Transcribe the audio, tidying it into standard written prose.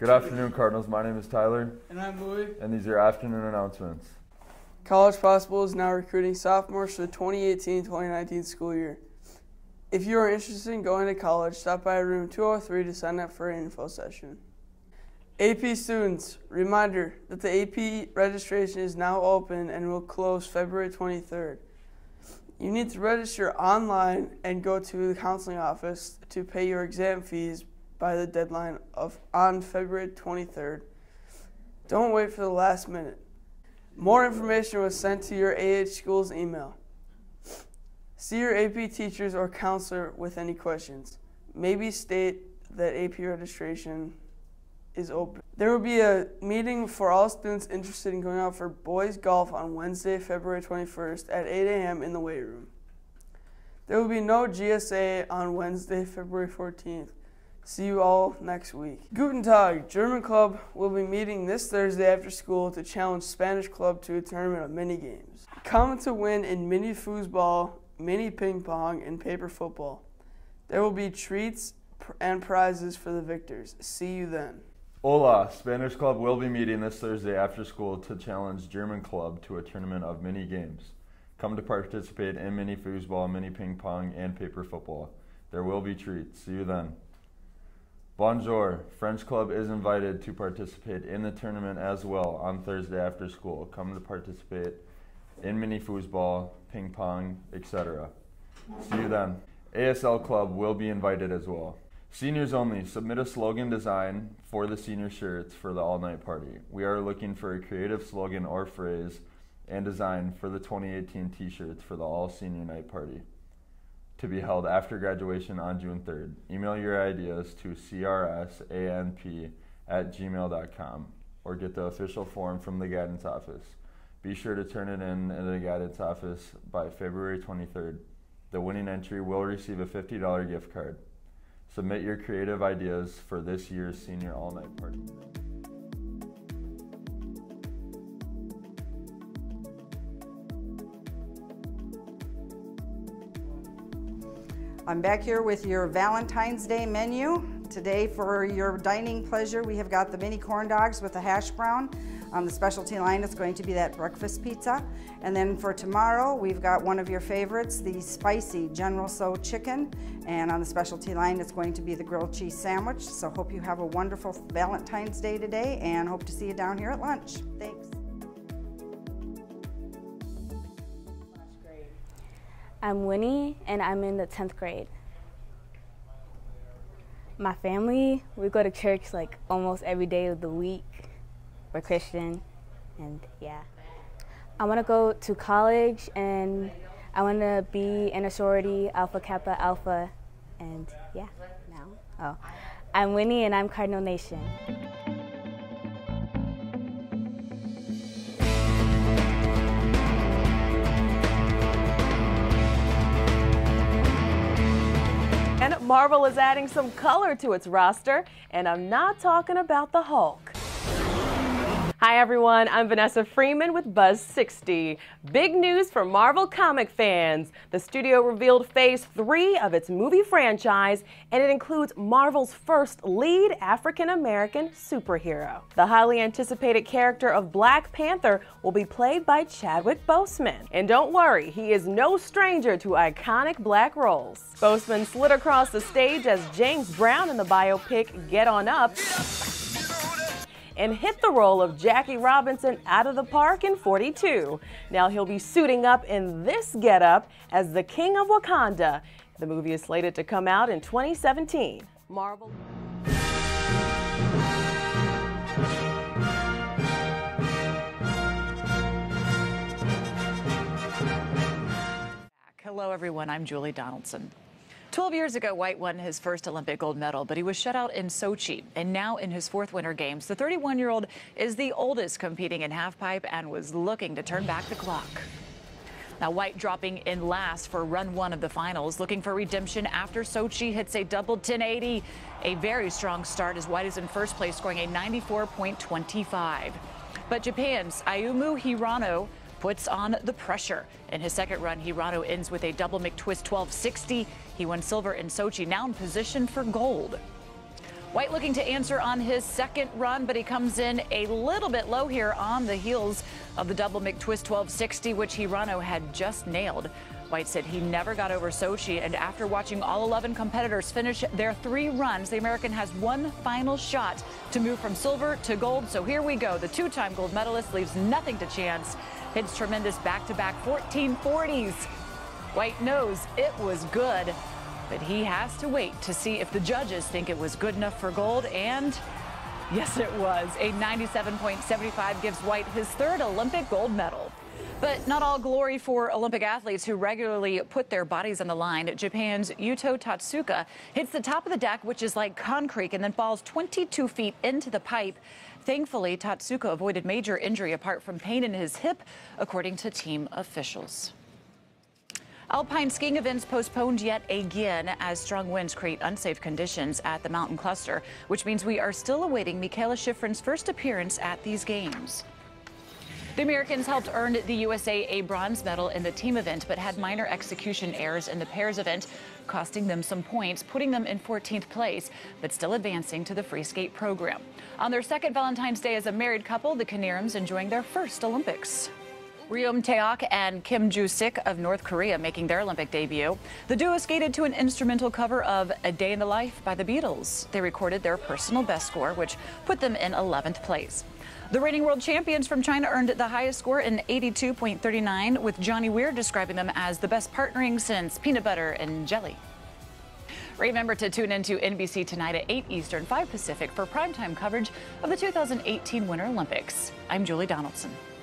Good afternoon, Cardinals. My name is Tyler. And I'm Louie. And these are your afternoon announcements. College Possible is now recruiting sophomores for the 2018-2019 school year. If you are interested in going to college, stop by room 203 to sign up for an info session. AP students, reminder that the AP registration is now open and will close February 23rd. You need to register online and go to the counseling office to pay your exam fees by the deadline on February 23rd. Don't wait for the last minute. More information was sent to your Schools email. See your AP teachers or counselor with any questions. Maybe state that AP registration is open. There will be a meeting for all students interested in going out for boys golf on Wednesday, February 21st at 8 a.m. in the weight room. There will be no GSA on Wednesday, February 14th. See you all next week. Guten Tag, German Club will be meeting this Thursday after school to challenge Spanish Club to a tournament of mini games. Come to win in mini foosball, mini ping pong, and paper football. There will be treats and prizes for the victors. See you then. Hola, Spanish Club will be meeting this Thursday after school to challenge German Club to a tournament of mini games. Come to participate in mini foosball, mini ping pong, and paper football. There will be treats. See you then. Bonjour, French Club is invited to participate in the tournament as well on Thursday after school. Come to participate in mini foosball, ping pong, etc. See you then. ASL Club will be invited as well. Seniors only, submit a slogan design for the senior shirts for the all-night party. We are looking for a creative slogan or phrase and design for the 2018 t-shirts for the all-senior night party to be held after graduation on June 3rd. Email your ideas to crsanp@gmail.com or get the official form from the guidance office. Be sure to turn it in the guidance office by February 23rd. The winning entry will receive a $50 gift card. Submit your creative ideas for this year's senior all-night party. I'm back here with your Valentine's Day menu. Today for your dining pleasure, we have got the mini corn dogs with the hash brown. On the specialty line, it's going to be that breakfast pizza. And then for tomorrow, we've got one of your favorites, the spicy General Tso chicken. And on the specialty line, it's going to be the grilled cheese sandwich. So hope you have a wonderful Valentine's Day today and hope to see you down here at lunch. Thanks. I'm Winnie and I'm in the 10th grade. My family, we go to church like almost every day of the week. We're Christian, and yeah. I want to go to college, and I want to be in a sorority, Alpha Kappa Alpha, and yeah, I'm Winnie, and I'm Cardinal Nation. And Marvel is adding some color to its roster, and I'm not talking about the Hulk. Hi everyone, I'm Vanessa Freeman with Buzz 60. Big news for Marvel comic fans. The studio revealed Phase 3 of its movie franchise, and it includes Marvel's first lead African-American superhero. The highly anticipated character of Black Panther will be played by Chadwick Boseman. And don't worry, he is no stranger to iconic black roles. Boseman slid across the stage as James Brown in the biopic Get On Up, and hit the role of Jackie Robinson out of the park in 42. Now he'll be suiting up in this getup as the King of Wakanda. The movie is slated to come out in 2017. Marvel. Hello everyone, I'm Julie Donaldson. 12 years ago, White won his first Olympic gold medal, but he was shut out in Sochi. And now in his fourth Winter Games, the 31-year-old is the oldest competing in halfpipe and was looking to turn back the clock. Now, White dropping in last for run one of the finals, looking for redemption after Sochi hits a double 1080. A very strong start as White is in first place, scoring a 94.25. But Japan's Ayumu Hirano puts on the pressure. In his second run, Hirano ends with a double McTwist 1260. He won silver in Sochi, now in position for gold. White looking to answer on his second run, but he comes in a little bit low here on the heels of the double McTwist 1260, which Hirano had just nailed. White said he never got over Sochi, and after watching all 11 competitors finish their 3 runs, the American has one final shot to move from silver to gold. So here we go. The 2-time gold medalist leaves nothing to chance. Hits tremendous back-to-back 1440s. White knows it was good, but he has to wait to see if the judges think it was good enough for gold, and yes, it was. A 97.75 gives White his 3rd Olympic gold medal. But not all glory for Olympic athletes who regularly put their bodies on the line. Japan's Yuto Tatsuka hits the top of the deck, which is like concrete, and then falls 22 feet into the pipe. Thankfully, Tatsuka avoided major injury apart from pain in his hip, according to team officials. Alpine skiing events postponed yet again as strong winds create unsafe conditions at the mountain cluster, which means we are still awaiting Michaela Schifrin's first appearance at these games. The Americans helped earn the USA a bronze medal in the team event, but had minor execution errors in the pairs event, costing them some points, putting them in 14th place, but still advancing to the free skate program. On their second Valentine's Day as a married couple, the Kneerums enjoying their first Olympics. Ryeom Taeok and Kim Joo-sik of North Korea making their Olympic debut. The duo skated to an instrumental cover of A Day in the Life by the Beatles. They recorded their personal best score, which put them in 11th place. The reigning world champions from China earned the highest score in 82.39, with Johnny Weir describing them as the best partnering since peanut butter and jelly. Remember to tune in to NBC tonight at 8 Eastern, 5 Pacific for primetime coverage of the 2018 Winter Olympics. I'm Julie Donaldson.